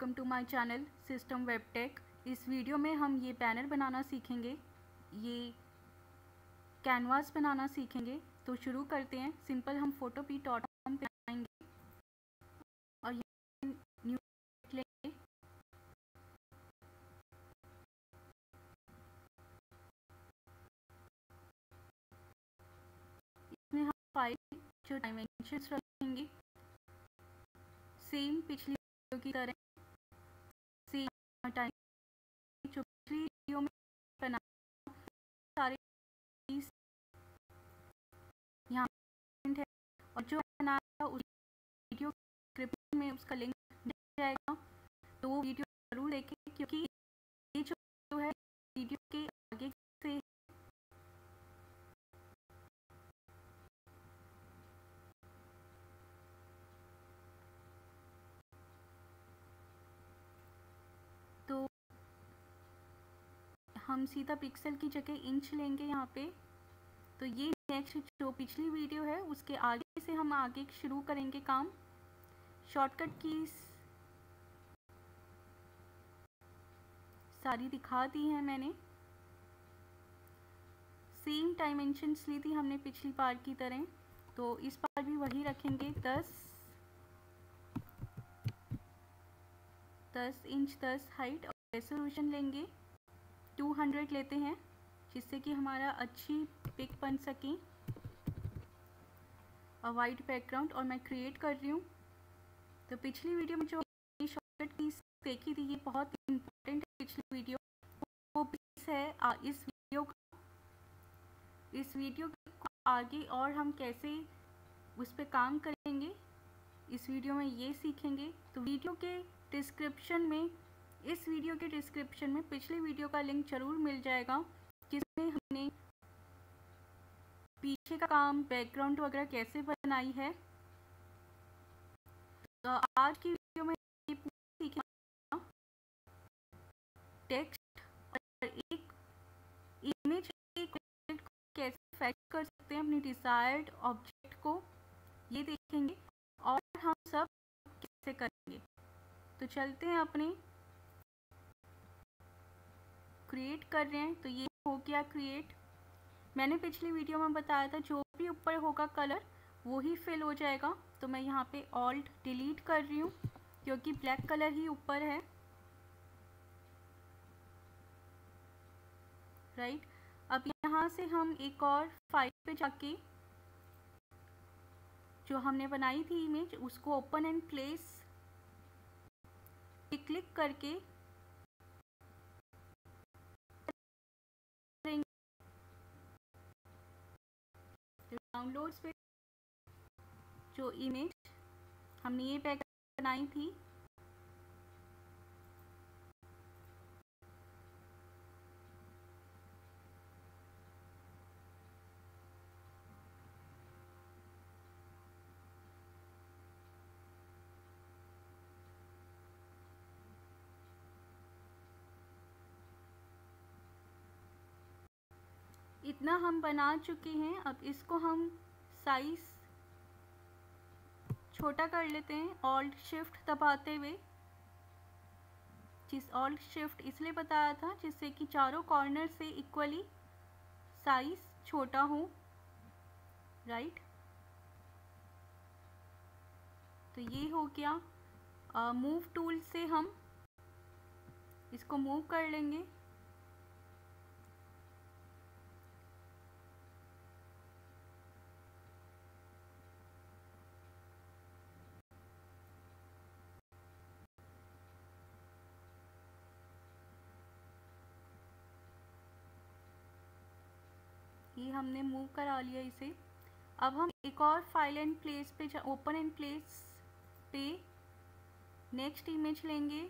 Welcome to my channel system web tech. इस video में हम ये बैनर बनाना सीखेंगे, ये कैनवास बनाना सीखेंगे। तो शुरू करते हैं। सिंपल हम photopea.com पे आएंगे और ये न्यू लेंगे। इसमें हम फाइल जो डायमेंशंस रखेंगे सेम पिछली वीडियो की तरह, सेम टाइम जो पिछली वीडियो में बना सारे चीज यहाँ है और जो बनाया उस वीडियो डिस्क्रिप्शन में उसका लिंक दिया जाएगा। तो वो वीडियो जरूर देखें क्योंकि ये जो है वीडियो के आगे से तो हम सीधा पिक्सल की जगह इंच लेंगे यहाँ पे। तो ये नेक्स्ट जो पिछली वीडियो है उसके आगे से हम आगे शुरू करेंगे काम। शॉर्टकट कीज सारी दिखा दी हैं मैंने। सेम डायमेंशंस ली थी हमने पिछली बार की तरह, तो इस बार भी वही रखेंगे। 10 इंच 10 हाइट और रेजोल्यूशन लेंगे 200 लेते हैं जिससे कि हमारा अच्छी पिक बन सके। और वाइट बैकग्राउंड और मैं क्रिएट कर रही हूँ। तो पिछली वीडियो में जो शॉर्टकट कीज देखी थी ये बहुत इम्पोर्टेंट है। पिछली वीडियो वो पीस है इस वीडियो को आगे और हम कैसे उस पर काम करेंगे इस वीडियो में ये सीखेंगे। तो वीडियो के डिस्क्रिप्शन में, इस वीडियो के डिस्क्रिप्शन में पिछली वीडियो का लिंक जरूर मिल जाएगा जिसमें हमने पीछे का काम बैकग्राउंड वगैरह कैसे बनाई है। तो आज की वीडियो में ये पूरा सीखेंगे टेक्स्ट और एक इमेज को कैसे फैक्ट कर सकते हैं अपनी डिजायर्ड ऑब्जेक्ट को, ये देखेंगे और हम सब कैसे करेंगे। तो चलते हैं अपने क्रिएट कर रहे हैं। तो ये हो गया क्रिएट। मैंने पिछली वीडियो में बताया था जो भी ऊपर होगा कलर वो ही फिल हो जाएगा। तो मैं यहाँ पे ऑल्ट डिलीट कर रही हूँ क्योंकि ब्लैक कलर ही ऊपर है, राइट। अब यहाँ से हम एक और फाइल पे जाके जो हमने बनाई थी इमेज उसको ओपन एंड प्लेस पे क्लिक करके डाउनलोड्स पे जो इमेज हमने ये पैक बनाई थी इतना हम बना चुके हैं। अब इसको हम साइज छोटा कर लेते हैं ऑल्ट शिफ्ट दबाते हुए। ऑल्ट शिफ्ट इसलिए बताया था जिससे कि चारों कॉर्नर से इक्वली साइज छोटा हो, राइट। तो ये हो गया। मूव टूल से हम इसको मूव कर लेंगे। ये हमने मूव करा लिया इसे। अब हम एक और फाइल एंड प्लेस पे ओपन एंड प्लेस पे नेक्स्ट इमेज लेंगे।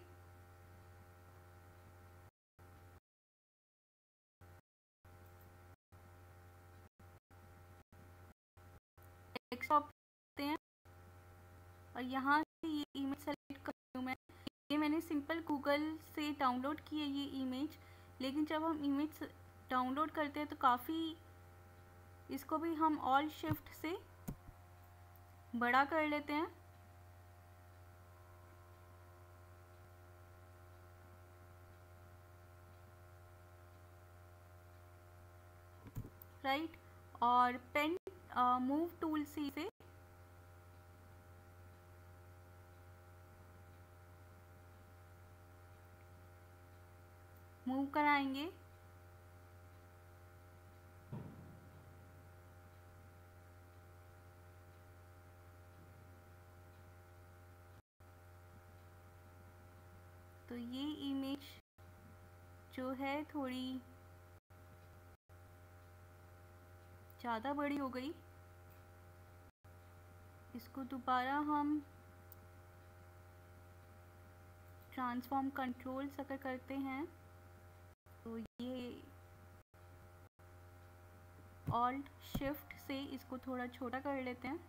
डेस्कटॉप करते हैं और यहाँ से ये इमेज सेलेक्ट कर रही हूँ मैं। ये मैंने सिंपल गूगल से डाउनलोड की है ये इमेज, लेकिन जब हम इमेज डाउनलोड करते हैं तो काफ़ी इसको भी हम ऑल्ट शिफ्ट से बड़ा कर लेते हैं। राइट। और पेन मूव टूल से इसे मूव कराएंगे। तो ये इमेज जो है थोड़ी ज़्यादा बड़ी हो गई। इसको दोबारा हम ट्रांसफॉर्म कंट्रोल्स अगर करते हैं तो ये ऑल्ट शिफ्ट से इसको थोड़ा छोटा कर लेते हैं।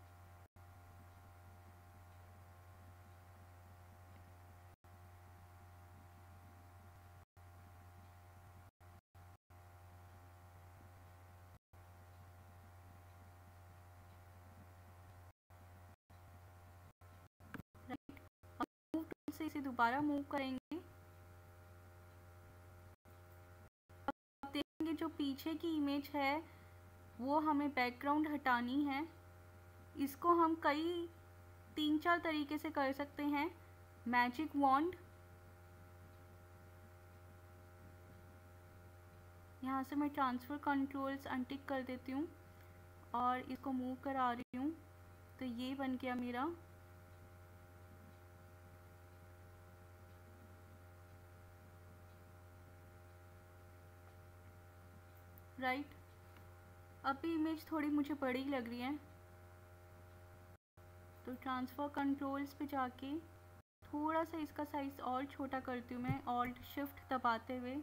मूव टूल से इसे दोबारा मूव करेंगे। अब देखेंगे जो पीछे की इमेज है वो हमें बैकग्राउंड हटानी है। इसको हम कई 3-4 तरीके से कर सकते हैं। मैजिक वॉन्ड, यहाँ से मैं ट्रांसफ़र कंट्रोल्स अनटिक कर देती हूँ और इसको मूव करा रही हूँ। तो ये बन गया मेरा। राइट। अभी इमेज थोड़ी मुझे बड़ी लग रही है तो ट्रांसफ़र कंट्रोल्स पे जाके थोड़ा सा इसका साइज़ और छोटा करती हूँ मैं ऑल्ट शिफ्ट दबाते हुए।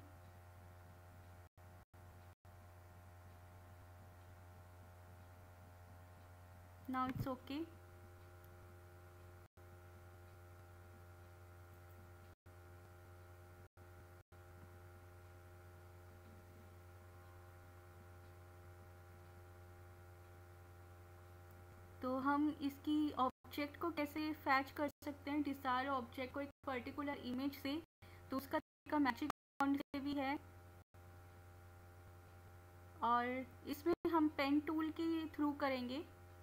Now it's okay. तो हम इसकी ऑब्जेक्ट को कैसे फैच कर सकते हैं, डिजायर ऑब्जेक्ट को एक पर्टिकुलर इमेज से, तो उसका तरीका मैजिक वॉन्ड से भी है। और इसमें हम पेन टूल के थ्रू करेंगे।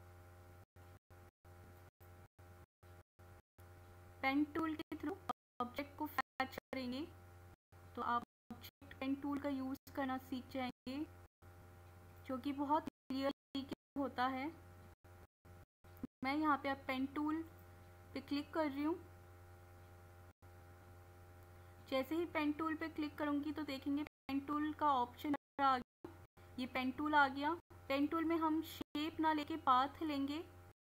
पेन टूल के थ्रू ऑब्जेक्ट को फैच करेंगे तो आप ऑब्जेक्ट पेन टूल का यूज़ करना सीख जाएंगे जो कि बहुत क्लियर तरीके से होता है। मैं यहाँ पे अब पेन टूल पे क्लिक कर रही हूँ। जैसे ही पेन टूल पे क्लिक करूँगी तो देखेंगे पेन टूल का ऑप्शन आ गया। ये पेन टूल आ गया। पेन टूल में हम शेप ना लेके पाथ लेंगे।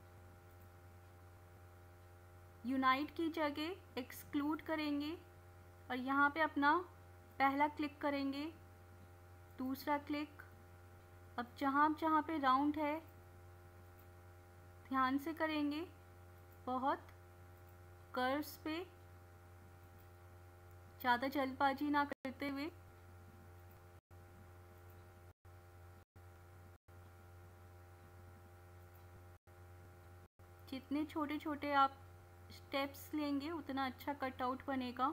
यूनाइट की जगह एक्सक्लूड करेंगे और यहाँ पे अपना पहला क्लिक करेंगे, दूसरा क्लिक। अब जहाँ जहाँ पे राउंड है ध्यान से करेंगे, बहुत कर्व्स पे, ज़्यादा जल्दबाजी ना करते हुए। जितने छोटे छोटे आप स्टेप्स लेंगे उतना अच्छा कटआउट बनेगा।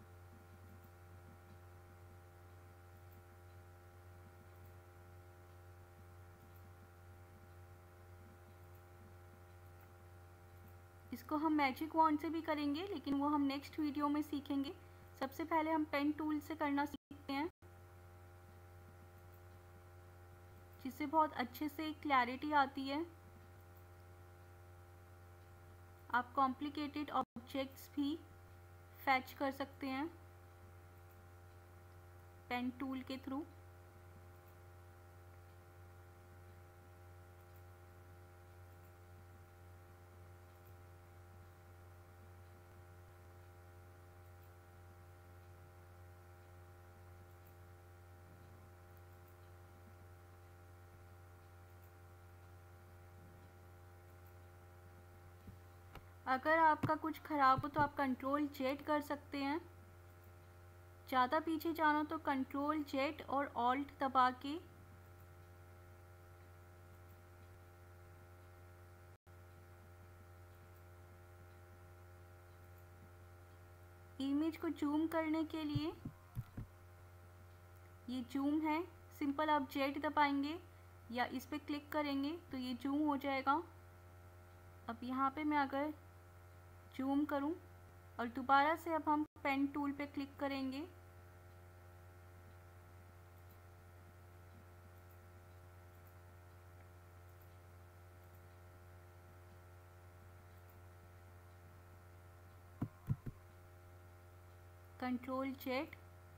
इसको हम मैजिक वॉन्ड से भी करेंगे लेकिन वो हम नेक्स्ट वीडियो में सीखेंगे। सबसे पहले हम पेन टूल से करना सीखते हैं जिससे बहुत अच्छे से क्लैरिटी आती है। आप कॉम्प्लिकेटेड ऑब्जेक्ट्स भी फैच कर सकते हैं पेन टूल के थ्रू। अगर आपका कुछ ख़राब हो तो आप कंट्रोल जेड कर सकते हैं। ज़्यादा पीछे जाना तो कंट्रोल जेड और ऑल्ट दबा के इमेज को जूम करने के लिए ये जूम है, सिंपल आप जेड दबाएंगे या इस पे क्लिक करेंगे तो ये जूम हो जाएगा। अब यहाँ पे मैं अगर जूम करूँ और दोबारा से अब हम पेन टूल पे क्लिक करेंगे कंट्रोल जेड,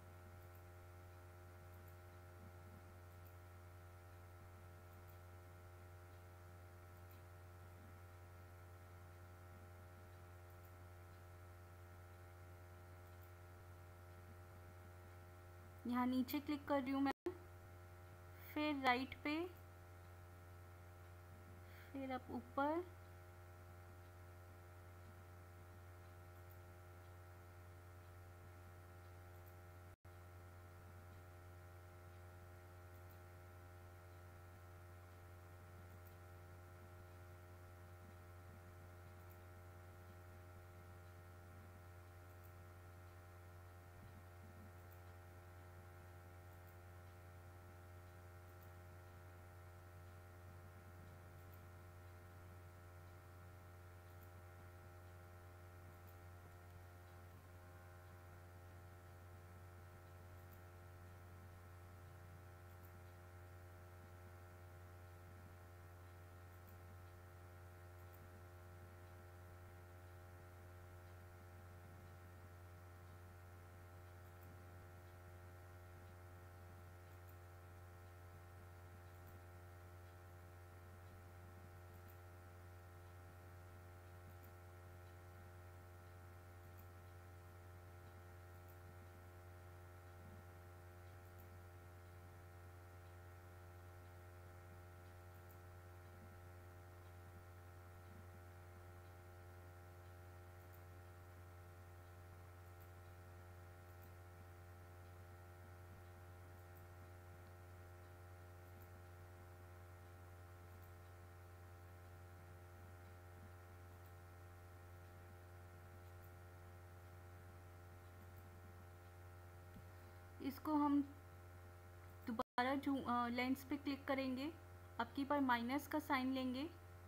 यहाँ नीचे क्लिक कर रही हूँ मैं, फिर राइट पे, फिर अब ऊपर, इसको हम दोबारा लेंस पे क्लिक करेंगे, अब की बार माइनस का साइन लेंगे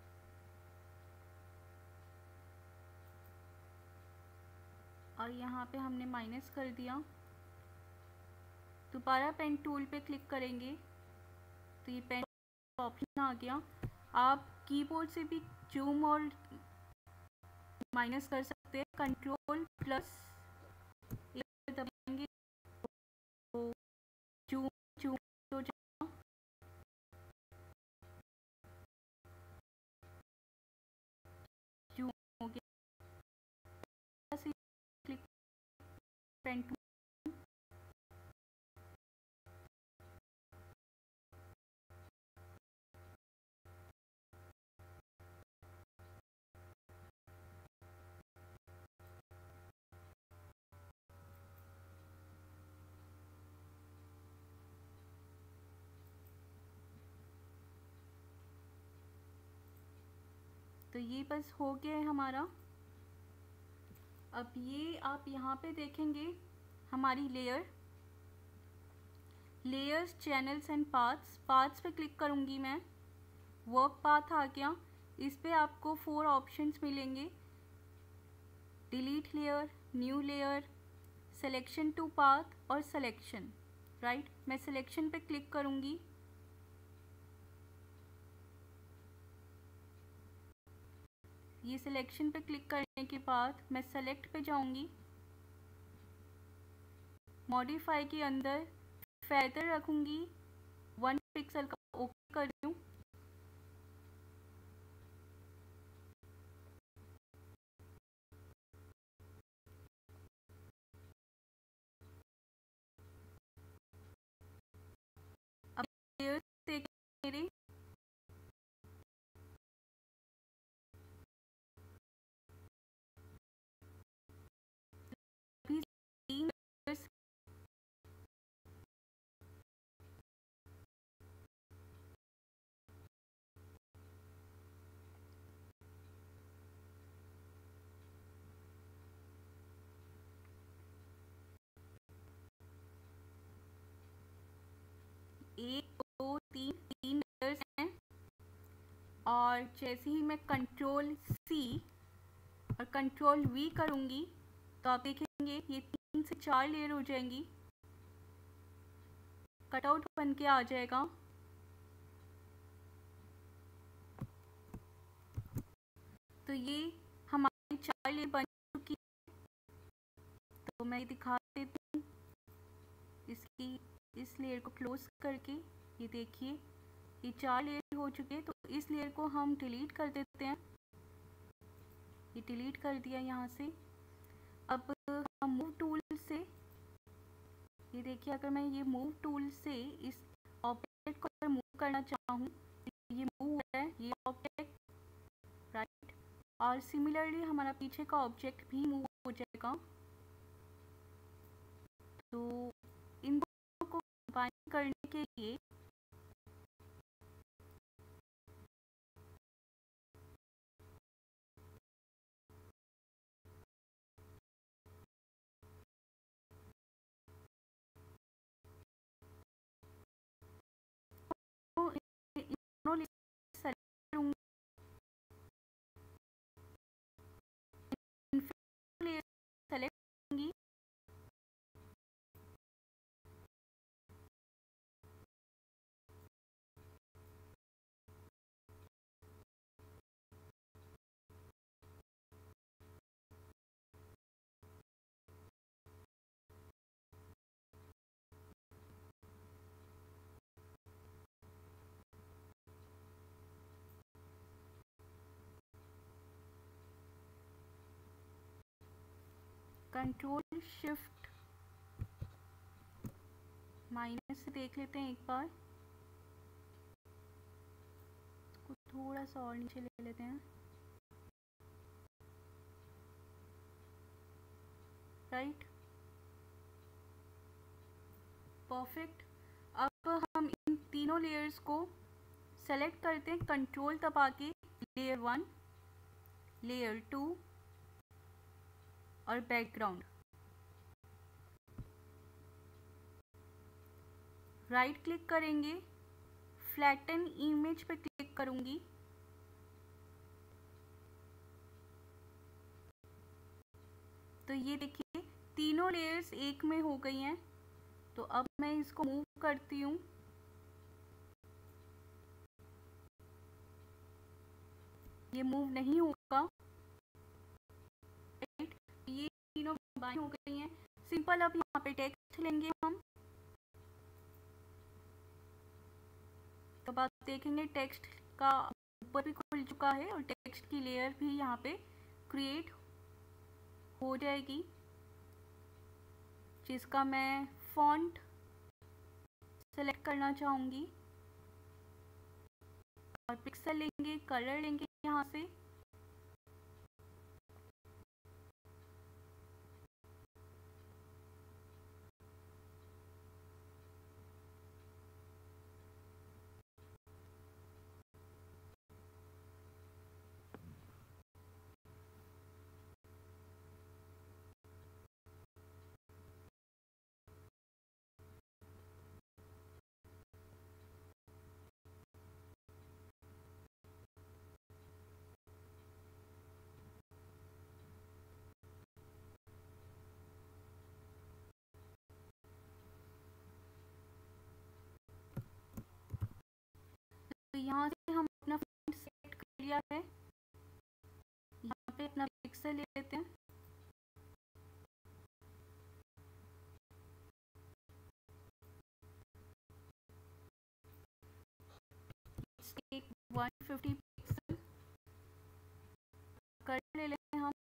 और यहाँ पे हमने माइनस कर दिया। दोबारा पेन टूल पे क्लिक करेंगे तो ये पेन ऑप्शन आ गया। आप कीबोर्ड से भी जूम और माइनस कर सकते हैं, कंट्रोल प्लस दबाएंगे तो जूम जूम हो जाएगा। जूम हो गया, क्लिक पेन टूल, तो ये बस हो गया है हमारा। अब ये आप यहाँ पे देखेंगे हमारी लेयर्स, चैनल्स एंड पाथ्स पे क्लिक करूँगी मैं, वर्क पाथ आ गया। इस पे आपको 4 ऑप्शंस मिलेंगे, delete layer, new layer, selection to path और सिलेक्शन। राइट, मैं सिलेक्शन पे क्लिक करूँगी। ये सिलेक्शन पे क्लिक करने के बाद मैं सेलेक्ट पे जाऊँगी, मॉडिफाई के अंदर फेदर रखूँगी 1 पिक्सल का, ओके कर दूँ। अब मेरे एक दो तीन लेयर्स और जैसे ही मैं कंट्रोल C और कंट्रोल V करूँगी तो आप देखेंगे ये 3 से 4 लेयर हो जाएंगी, कटआउट बन के आ जाएगा। तो ये हमारी 4 लेयर बन चुकी है। तो मैं दिखा देती हूँ इसकी, इस लेयर को क्लोज करके। ये देखिए ये 4 लेयर हो चुके हैं। तो इस लेयर को हम डिलीट कर देते हैं। ये डिलीट कर दिया यहाँ से। अब हम मूव टूल से, ये देखिए अगर मैं ये मूव टूल से इस ऑब्जेक्ट को अगर मूव करना चाहूँ, ये मूव है ये ऑब्जेक्ट, राइट। और सिमिलरली हमारा पीछे का ऑब्जेक्ट भी मूव हो जाएगा। तो इन दोनों को कंबाइन करने के लिए तो इन दोनों लेयर सेलेक्ट करूँगी, लेयर सेलेक्ट करूँगी। कंट्रोल शिफ्ट माइनस से देख लेते हैं एक बार, इसको थोड़ा सा और नीचे ले लेते हैं, राइट, परफेक्ट। अब हम इन तीनों लेयर्स को सेलेक्ट करते हैं कंट्रोल दबा के, लेयर 1, लेयर 2 और बैकग्राउंड। राइट क्लिक करेंगे, फ्लैटन इमेज पे क्लिक करूंगी। तो ये देखिए तीनों लेयर्स एक में हो गई हैं। तो अब मैं इसको मूव करती हूँ, ये मूव नहीं होगा, राइट। ये तीनों कंबाइन हो गई हैं। सिंपल। अब यहाँ पे टेक्स्ट लेंगे हम, तो आप देखेंगे टेक्स्ट का ऊपर भी खुल चुका है और टेक्स्ट की लेयर भी यहाँ पे क्रिएट हो जाएगी, जिसका मैं फॉन्ट सेलेक्ट करना चाहूँगी। और पिक्सल लेंगे, कलर लेंगे यहाँ से, तो यहाँ से हम अपना फॉन्ट सेलेक्ट कर लिया है। यहाँ पे अपना पिक्सल ले लेते हैं, एक 150 पिक्सल कर ले लेते हैं हम।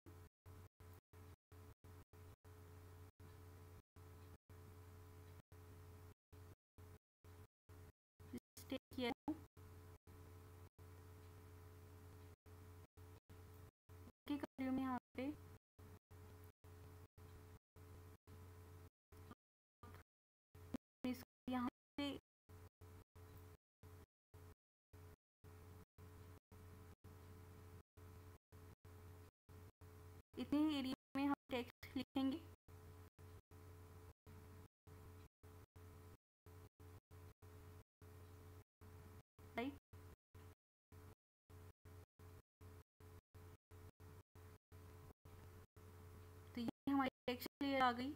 किया कर मैं यहाँ पे यहाँ से इतने एरिया में हम टेक्स्ट लिखेंगे, राइट। आ गई।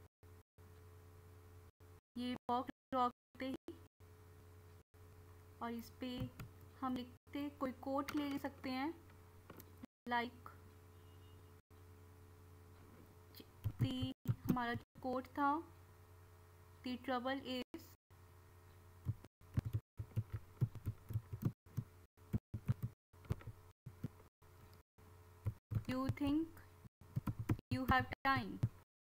ये बॉक्स ड्रॉ करते ही और इस पे हम लिखते कोई कोट ले सकते हैं, लाइक हमारा जो कोट था, the trouble is you think you have time.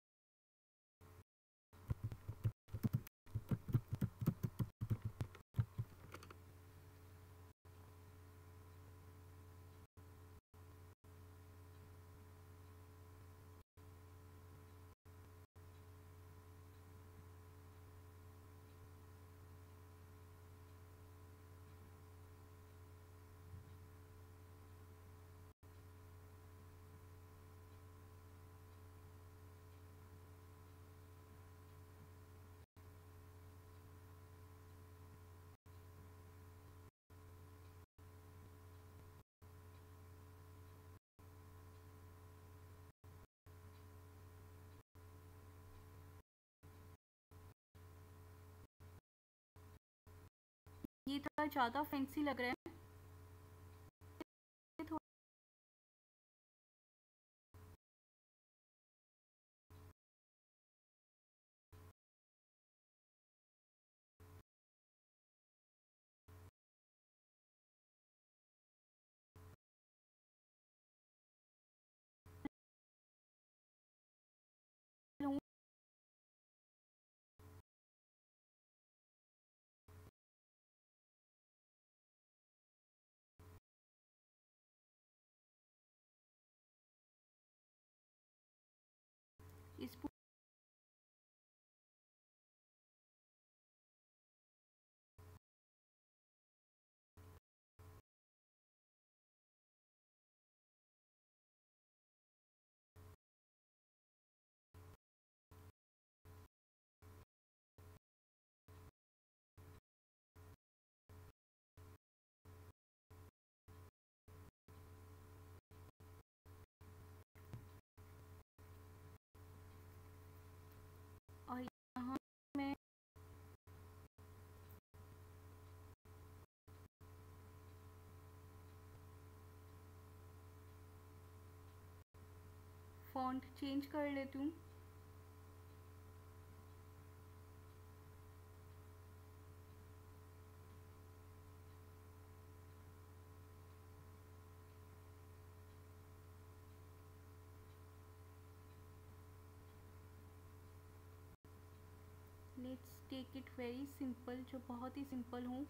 ये थोड़ा ज़्यादा फैंसी लग रहा है, थोड़ा इस और यहाँ मैं फॉन्ट चेंज कर लेती हूँ। Let's take it very simple, जो बहुत ही सिंपल हूँ।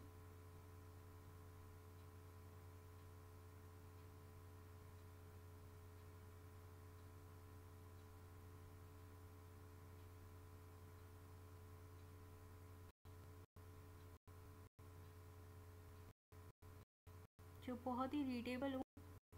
जो बहुत ही रीडेबल हूँ।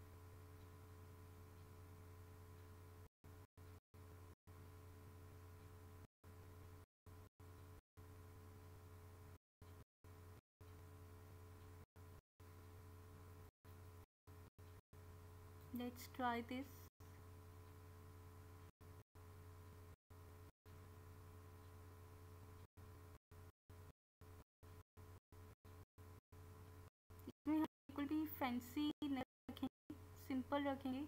Let's try this. इसमें हम बिल्कुल भी फैंसी नहीं रखेंगे, सिंपल रखेंगे।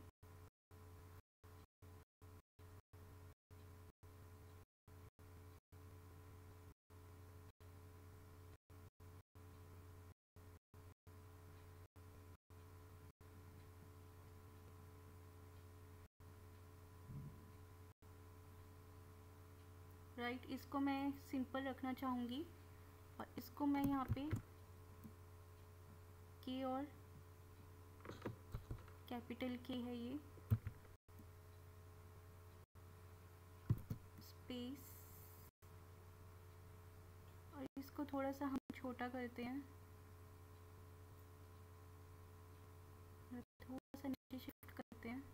राइट, इसको मैं सिंपल रखना चाहूँगी और इसको मैं यहाँ पे के और कैपिटल के है ये, स्पेस, और इसको थोड़ा सा हम छोटा करते हैं, थोड़ा सा नीचे शिफ्ट करते हैं।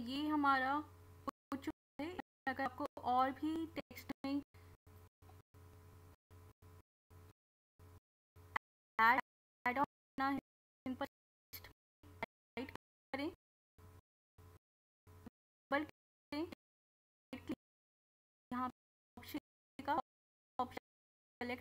ये हमारा हो चुका है। अगर आपको और भी टेक्स्ट में ऐड ऑन करना है, सिंपल टेक्स्ट राइट करें, डबल करें, राइट क्लिक, यहाँ ऑप्शन का option select,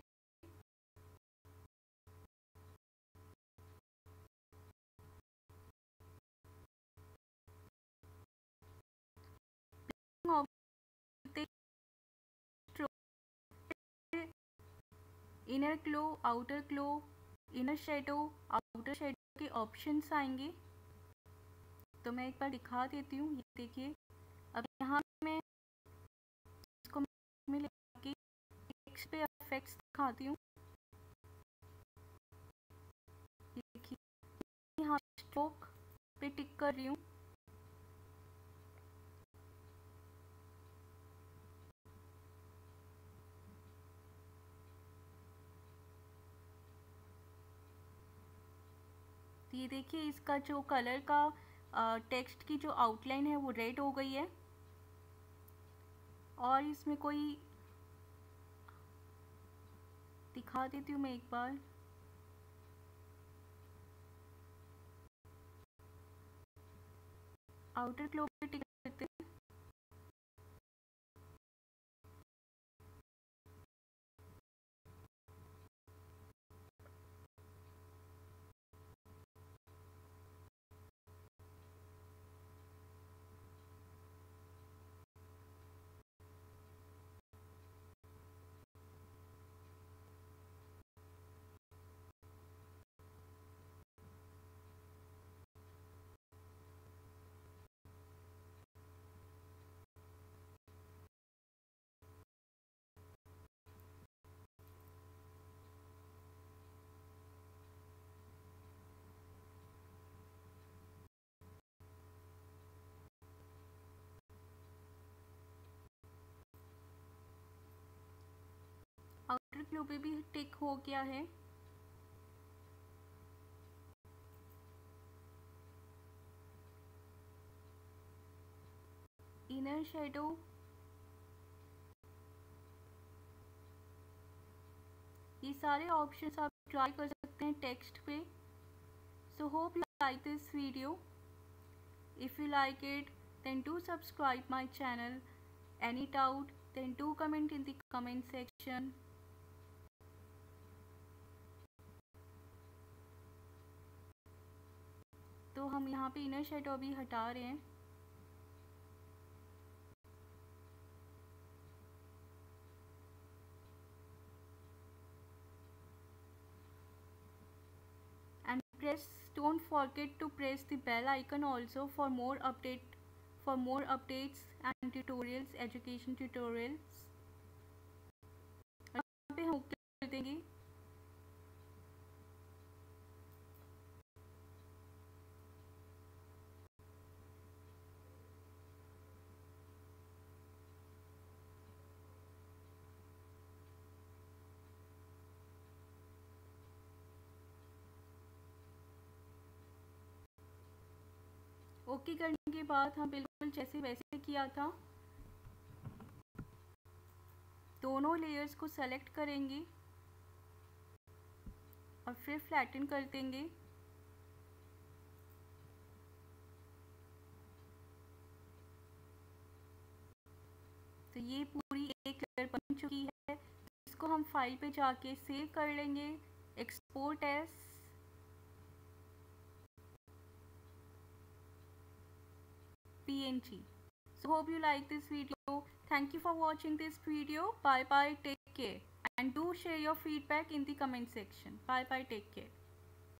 inner glow, outer glow, inner shadow, outer shadow के ऑप्शंस आएंगे। तो मैं एक बार दिखा देती हूँ, ये देखिए। अब यहाँ मैं इसको में लेके टेक्स्ट पे इफेक्ट्स दिखाती हूँ। देखिए यहाँ स्ट्रोक पे टिक कर रही हूँ। ये देखिए इसका जो कलर का टेक्स्ट की जो आउटलाइन है वो रेड हो गई है। और इसमें कोई दिखा देती हूँ मैं एक बार। आउटर ग्लो पे टिक करते हैं। आउटर ग्लो पे भी टिक हो गया है। इनर शेडो, ये सारे ऑप्शंस आप ट्राई कर सकते हैं टेक्स्ट पे। So hope you like this video. If you like it, then do subscribe my channel. Any doubt, then do comment in the comment section. तो हम यहाँ पे इनर शेडो अभी हटा रहे हैं। And don't forget to press the bell icon also for more updates and tutorials, education tutorials. यहाँ पे हम ओके कर देंगे। ओके करने के बाद हम बिल्कुल जैसे वैसे किया था, दोनों लेयर्स को सेलेक्ट करेंगे और फिर फ्लैटन कर देंगे। तो ये पूरी एक लेयर बन चुकी है। इसको हम फाइल पे जाके सेव कर लेंगे, export as PNG. So hope you like this video. Thank you for watching this video. Bye bye, take care, and do share your feedback in the comment section. Bye bye, take care.